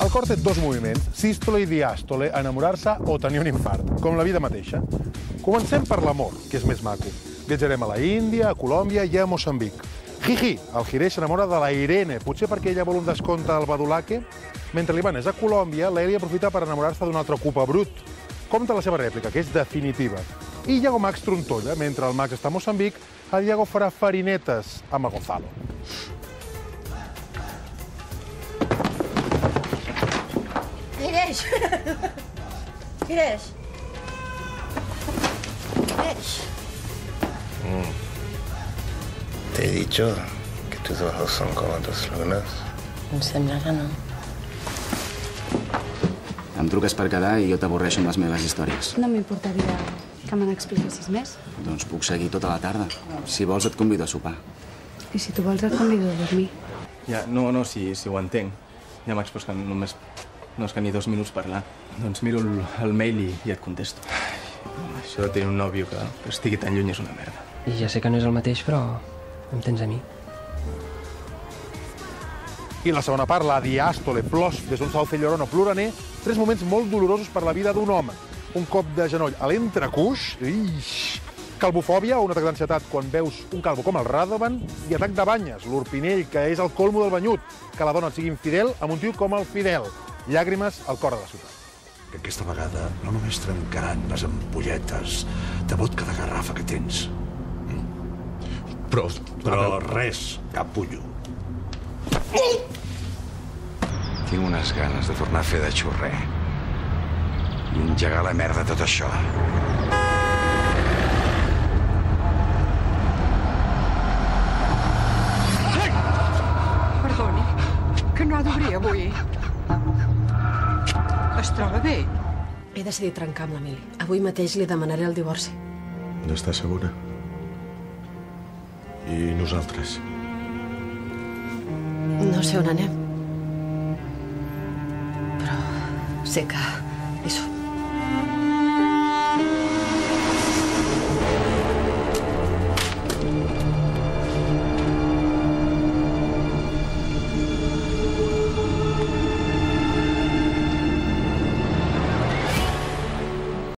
El cor té dos moviments, sístole i diàstole, enamorar-se o tenir un infart, com la vida mateixa. Comencem per l'amor, que és més maco. Viatjarem a la Índia, a Colòmbia i a Moçambic. Jiji, el Jiré s'enamora de la Irene, potser perquè ella vol un descompte al Badulaque. Mentre l'Ivan és a Colòmbia, l'Eli aprofita per enamorar-se d'un altre cupa brut. Compte la seva rèplica, que és definitiva. I Iago Max trontolla. Mentre el Max està a Moçambic, el Iago farà farinetes amb el Gonzalo. Gireix! Gireix! Gireix! Te he dicho que tus ojos son como tus lunas. Em sembla que no. Em truques per quedar i jo t'avorreixo amb les meves històries. No m'importaria que me n'expliquessis més. Doncs puc seguir tota la tarda. Si vols et convido a sopar. I si tu vols et convido a dormir. Ja, no, si ho entenc. Ja, Max, però és que només... No és que ni 2 minuts parlar. Doncs miro el mail i et contesto. Això de tenir un nòvio que estigui tan lluny és una merda. I ja sé que no és el mateix, però em tens a mi. I la segona part, la diàstole, plors des d'un sauce llorón o ploraner, 3 moments molt dolorosos per la vida d'un home. Un cop de genoll a l'entrecuix, calvofòbia o un atac d'ansietat quan veus un calvo com el Radovan, i atac de banyes, l'Orpinell, que és el colmo del banyut, que la dona et sigui infidel amb un tio com el Fidel. Llàgrimes al cor de la ciutat. Que aquesta vegada no només trencaran les ampolletes de vodka de garrafa que tens. Però res, capullo. Tinc unes ganes de tornar a fer de xurrer i engegar la merda tot això. Perdoni, que no ha d'obrir avui. Es troba bé? He decidit trencar amb l'Emili. Avui mateix li demanaré el divorci. N'estàs segura? I nosaltres? No sé on anem. Però sé que hi som.